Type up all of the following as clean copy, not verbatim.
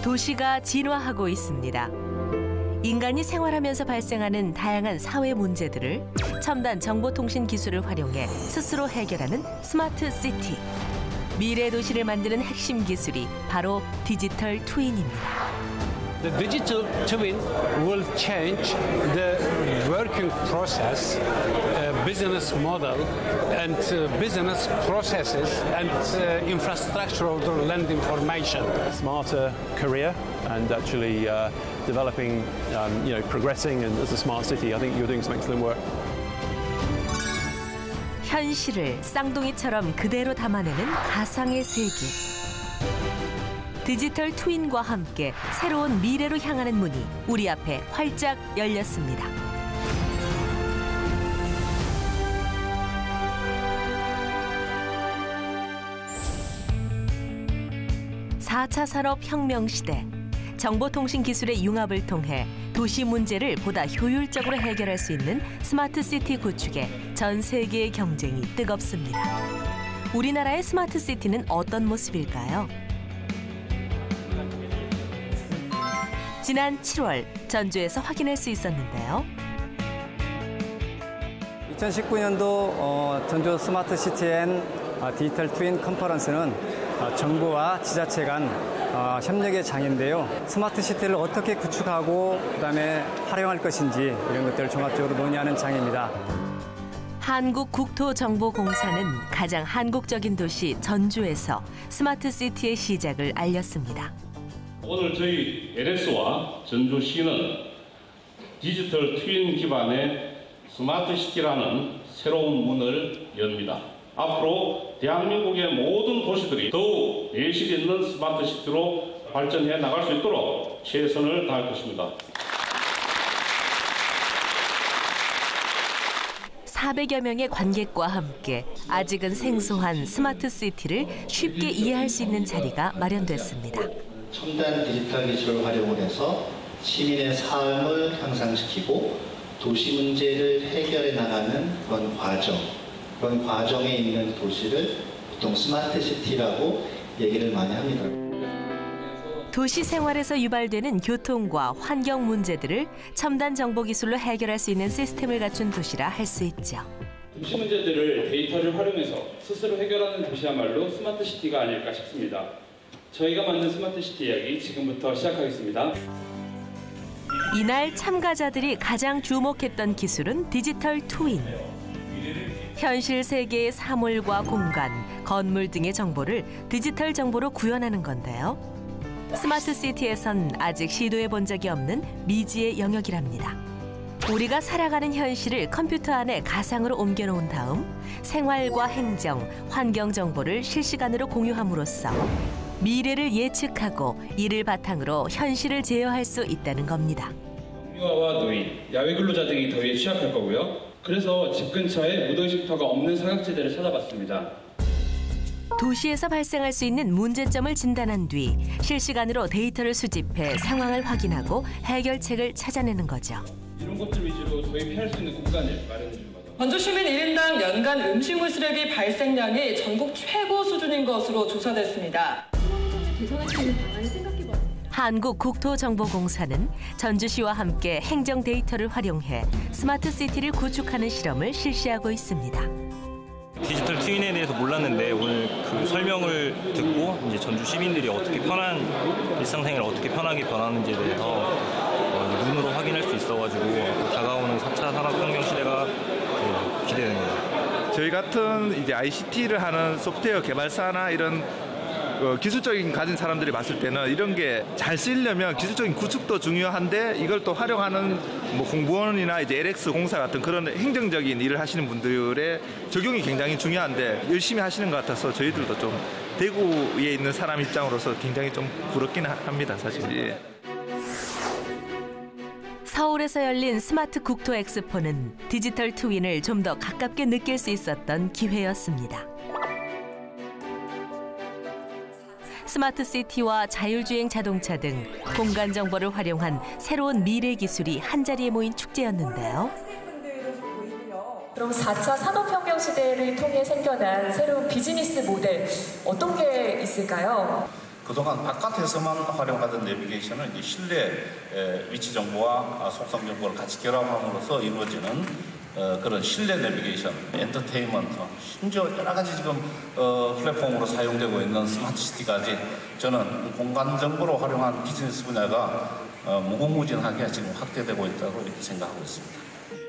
도시가 진화하고 있습니다. 인간이 생활하면서 발생하는 다양한 사회 문제들을 첨단 정보통신 기술을 활용해 스스로 해결하는 스마트 시티. 미래 도시를 만드는 핵심 기술이 바로 디지털 트윈입니다. The digital twin will change the working process, business model, and business processes and infrastructure of the land information. Smarter career and actually developing, progressing and as a smart city. I think you're doing some excellent work. 현실을 쌍둥이처럼 그대로 담아내는 가상의 세계. 디지털 트윈과 함께 새로운 미래로 향하는 문이 우리 앞에 활짝 열렸습니다. 4차 산업혁명 시대, 정보통신 기술의 융합을 통해 도시 문제를 보다 효율적으로 해결할 수 있는 스마트 시티 구축에 전 세계의 경쟁이 뜨겁습니다. 우리나라의 스마트 시티는 어떤 모습일까요? 지난 7월 전주에서 확인할 수 있었는데요. 2019년도 전주 스마트 시티 앤 디지털 트윈 컨퍼런스는 정부와 지자체 간 협력의 장인데요. 스마트 시티를 어떻게 구축하고 그다음에 활용할 것인지 이런 것들을 종합적으로 논의하는 장입니다. 한국국토정보공사는 가장 한국적인 도시 전주에서 스마트 시티의 시작을 알렸습니다. 오늘 저희 LS와 전주시는 디지털 트윈 기반의 스마트 시티라는 새로운 문을 엽니다. 앞으로 대한민국의 모든 도시들이 더욱 내실 있는 스마트 시티로 발전해 나갈 수 있도록 최선을 다할 것입니다. 400여 명의 관객과 함께 아직은 생소한 스마트 시티를 쉽게 이해할 수 있는 자리가 마련됐습니다. 첨단 디지털 기술을 활용을 해서 시민의 삶을 향상시키고 도시 문제를 해결해 나가는 그런 과정에 있는 도시를 보통 스마트 시티라고 얘기를 많이 합니다. 도시 생활에서 유발되는 교통과 환경 문제들을 첨단 정보 기술로 해결할 수 있는 시스템을 갖춘 도시라 할 수 있죠. 도시 문제들을 데이터를 활용해서 스스로 해결하는 도시야말로 스마트 시티가 아닐까 싶습니다. 저희가 만든 스마트 시티 이야기 지금부터 시작하겠습니다. 이날 참가자들이 가장 주목했던 기술은 디지털 트윈. 현실 세계의 사물과 공간, 건물 등의 정보를 디지털 정보로 구현하는 건데요. 스마트 시티에선 아직 시도해 본 적이 없는 미지의 영역이랍니다. 우리가 살아가는 현실을 컴퓨터 안에 가상으로 옮겨놓은 다음 생활과 행정, 환경 정보를 실시간으로 공유함으로써 미래를 예측하고 이를 바탕으로 현실을 제어할 수 있다는 겁니다. 영유아와 노인, 야외 근로자 등이 더위에 취약할 거고요. 그래서 집 근처에 무더위 쉼터가 없는 사각지대를 찾아봤습니다. 도시에서 발생할 수 있는 문제점을 진단한 뒤 실시간으로 데이터를 수집해 상황을 확인하고 해결책을 찾아내는 거죠. 이런 것들 위주로 저희 피할 수 있는 공간을 마련해 주는 거죠. 전주 시민 1인당 연간 음식물 쓰레기 발생량이 전국 최고 수준인 것으로 조사됐습니다. 한국국토정보공사는 전주시와 함께 행정 데이터를 활용해 스마트 시티를 구축하는 실험을 실시하고 있습니다. 디지털 트윈에 대해서 몰랐는데 오늘 그 설명을 듣고 이제 전주 시민들이 어떻게 편한 일상생활을 어떻게 편하게 변하는지에 대해서 눈으로 확인할 수 있어가지고 다가오는 4차 산업혁명 시대가 기대됩니다. 저희 같은 이제 ICT를 하는 소프트웨어 개발사나 이런 기술적인 가진 사람들이 봤을 때는 이런 게 잘 쓰려면 기술적인 구축도 중요한데 이걸 또 활용하는 뭐 공무원이나 이제 LX 공사 같은 그런 행정적인 일을 하시는 분들의 적용이 굉장히 중요한데 열심히 하시는 것 같아서 저희들도 좀 대구에 있는 사람 입장으로서 굉장히 좀 부럽긴 합니다, 사실. 서울에서 열린 스마트 국토 엑스포는 디지털 트윈을 좀 더 가깝게 느낄 수 있었던 기회였습니다. 스마트 시티와 자율주행 자동차 등 공간 정보를 활용한 새로운 미래 기술이 한자리에 모인 축제였는데요. 그럼 4차 산업혁명 시대를 통해 생겨난 새로운 비즈니스 모델 어떤 게 있을까요? 그동안 바깥에서만 활용하던 내비게이션을 이제 실내 위치 정보와 속성 정보를 같이 결합함으로써 이루어지는 그런 실내 내비게이션, 엔터테인먼트, 심지어 여러 가지 지금 플랫폼으로 사용되고 있는 스마트 시티까지 저는 공간 정보로 활용한 비즈니스 분야가 무궁무진하게 지금 확대되고 있다고 이렇게 생각하고 있습니다.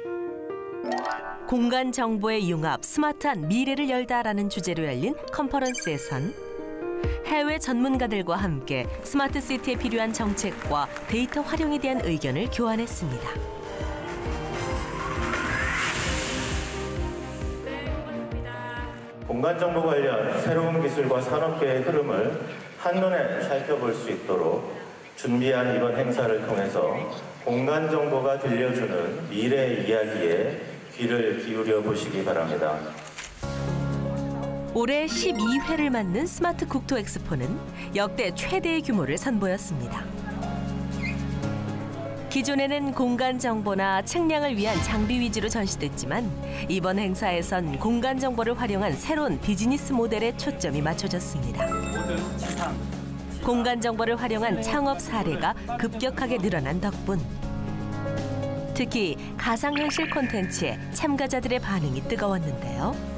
공간 정보의 융합, 스마트한 미래를 열다라는 주제로 열린 컨퍼런스에선 해외 전문가들과 함께 스마트 시티에 필요한 정책과 데이터 활용에 대한 의견을 교환했습니다. 공간정보 관련 새로운 기술과 산업계의 흐름을 한눈에 살펴볼 수 있도록 준비한 이번 행사를 통해서 공간정보가 들려주는 미래 이야기에 귀를 기울여 보시기 바랍니다. 올해 12회를 맞는 스마트 국토 엑스포는 역대 최대의 규모를 선보였습니다. 기존에는 공간 정보나 측량을 위한 장비 위주로 전시됐지만 이번 행사에선 공간 정보를 활용한 새로운 비즈니스 모델에 초점이 맞춰졌습니다. 공간 정보를 활용한 창업 사례가 급격하게 늘어난 덕분 특히 가상현실 콘텐츠에 참가자들의 반응이 뜨거웠는데요.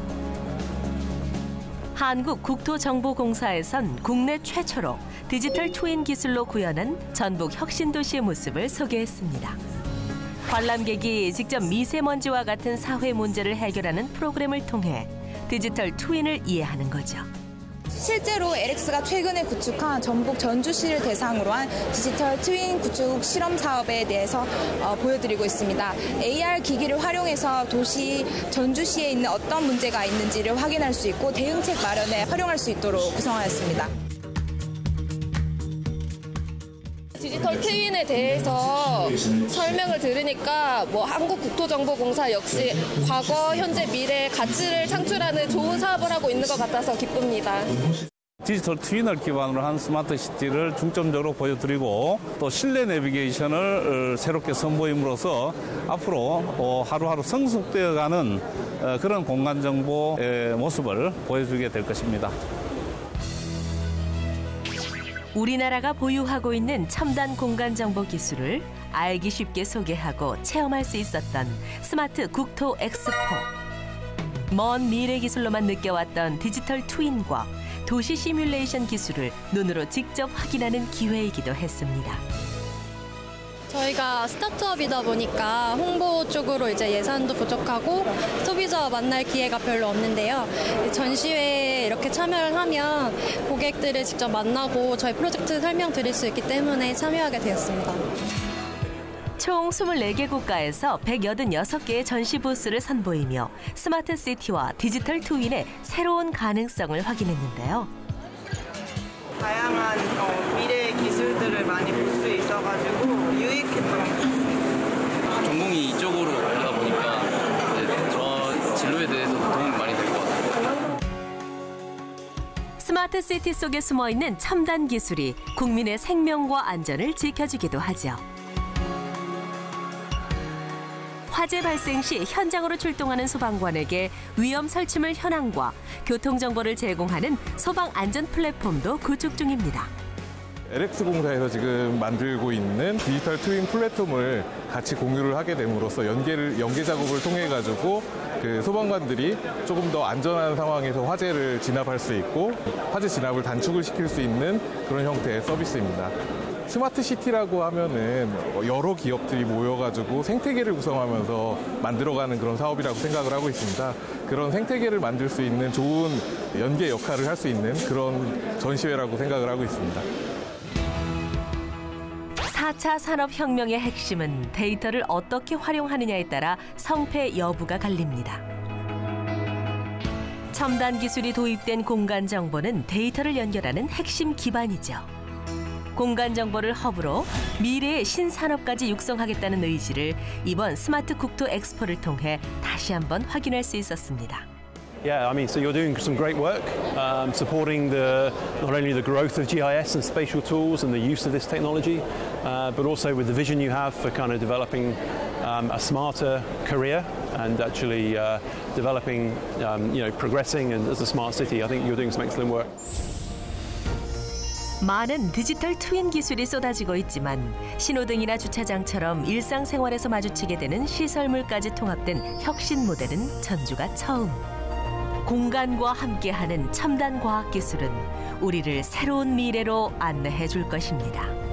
한국국토정보공사에선 국내 최초로 디지털 트윈 기술로 구현한 전북 혁신도시의 모습을 소개했습니다. 관람객이 직접 미세먼지와 같은 사회 문제를 해결하는 프로그램을 통해 디지털 트윈을 이해하는 거죠. 실제로 LX가 최근에 구축한 전북 전주시를 대상으로 한 디지털 트윈 구축 실험 사업에 대해서 보여드리고 있습니다. AR 기기를 활용해서 도시 전주시에 있는 어떤 문제가 있는지를 확인할 수 있고 대응책 마련에 활용할 수 있도록 구성하였습니다. 디지털 트윈에 대해서 설명을 들으니까 한국국토정보공사 역시 과거, 현재, 미래의 가치를 창출하는 좋은 사업을 하고 있는 것 같아서 기쁩니다. 디지털 트윈을 기반으로 한 스마트 시티를 중점적으로 보여드리고 또 실내 내비게이션을 새롭게 선보임으로써 앞으로 하루하루 성숙되어가는 그런 공간 정보의 모습을 보여주게 될 것입니다. 우리나라가 보유하고 있는 첨단 공간 정보 기술을 알기 쉽게 소개하고 체험할 수 있었던 스마트 국토 엑스포. 먼 미래 기술로만 느껴왔던 디지털 트윈과 도시 시뮬레이션 기술을 눈으로 직접 확인하는 기회이기도 했습니다. 저희가 스타트업이다 보니까 홍보 쪽으로 이제 예산도 부족하고 소비자와 만날 기회가 별로 없는데요. 전시회에 이렇게 참여를 하면 고객들을 직접 만나고 저희 프로젝트 설명드릴 수 있기 때문에 참여하게 되었습니다. 총 24개 국가에서 186개의 전시 부스를 선보이며 스마트 시티와 디지털 트윈의 새로운 가능성을 확인했는데요. 다양한 미래 기술들을 많이 볼 수 있어가지고 유익했던 것 같습니다. 전공이 이쪽으로 가다 보니까 저 진로에 대해서 도움이 많이 될 것 같아요. 스마트 시티 속에 숨어있는 첨단 기술이 국민의 생명과 안전을 지켜주기도 하죠. 화재 발생 시 현장으로 출동하는 소방관에게 위험 설치물 현황과 교통정보를 제공하는 소방 안전 플랫폼도 구축 중입니다. LX공사에서 지금 만들고 있는 디지털 트윈 플랫폼을 같이 공유를 하게 됨으로써 연계 작업을 통해 가지고 그 소방관들이 조금 더 안전한 상황에서 화재를 진압할 수 있고 화재 진압을 단축을 시킬 수 있는 그런 형태의 서비스입니다. 스마트 시티라고 하면은 여러 기업들이 모여가지고 생태계를 구성하면서 만들어가는 그런 사업이라고 생각을 하고 있습니다. 그런 생태계를 만들 수 있는 좋은 연계 역할을 할 수 있는 그런 전시회라고 생각을 하고 있습니다. 4차 산업혁명의 핵심은 데이터를 어떻게 활용하느냐에 따라 성패 여부가 갈립니다. 첨단 기술이 도입된 공간 정보는 데이터를 연결하는 핵심 기반이죠. 공간 정보를 허브로 미래의 신산업까지 육성하겠다는 의지를 이번 스마트 국토 엑스포를 통해 다시 한번 확인할 수 있었습니다. Yeah, I mean, so you're doing some great work, supporting not only the growth of GIS and spatial tools and the use of this technology, but also with the vision you have for kind of developing a smarter career and actually developing, progressing and as a smart city. I think you're doing some excellent work. 많은 디지털 트윈 기술이 쏟아지고 있지만 신호등이나 주차장처럼 일상생활에서 마주치게 되는 시설물까지 통합된 혁신 모델은 전주가 처음. 공간과 함께하는 첨단 과학 기술은 우리를 새로운 미래로 안내해 줄 것입니다.